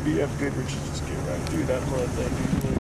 BF Goodrich just get right through that mud thing, dude.